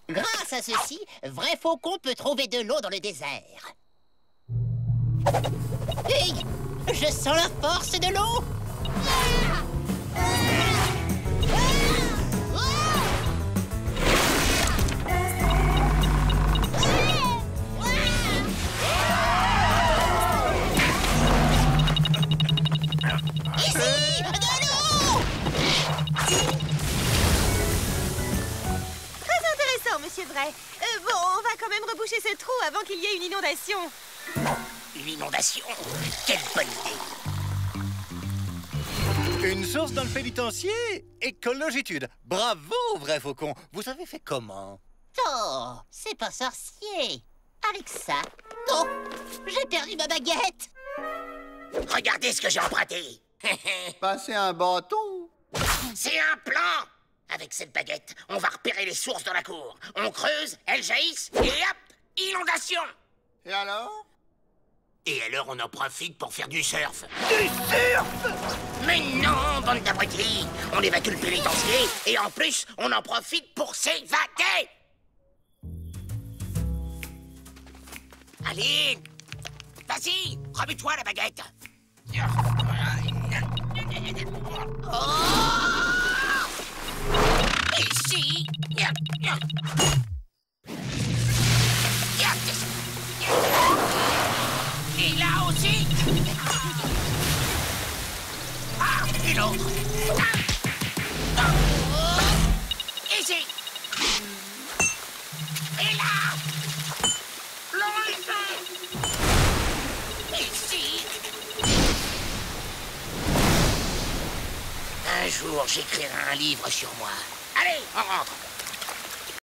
Grâce à ceci, Vrai Faucon peut trouver de l'eau dans le désert. Hey, je sens la force de l'eau. Ici, de l'eau. Très intéressant, monsieur Vrai. Bon, on va quand même reboucher ce trou avant qu'il y ait une inondation. Une inondation? Quelle bonne idée! Une source dans le pénitencier? Écologitude. Bravo, Vrai Faucon. Vous avez fait comment? Oh, c'est pas sorcier. Avec ça, oh, j'ai perdu ma baguette. Regardez ce que j'ai emprunté. Passer un bâton. C'est un plan. Avec cette baguette, on va repérer les sources dans la cour. On creuse, elles jaillissent, et hop, inondation. Et alors? Et alors on en profite pour faire du surf. Du surf? Mais non, bande d'abrutis. On évacue le pénitencier, et en plus, on en profite pour s'évader. Allez, vas-y, remets-toi la baguette. Oh! Ici. Et là aussi. Ah, et l'autre. Ici. Et là. L'autre. Ici. Un jour, j'écrirai un livre sur moi. Allez, on rentre.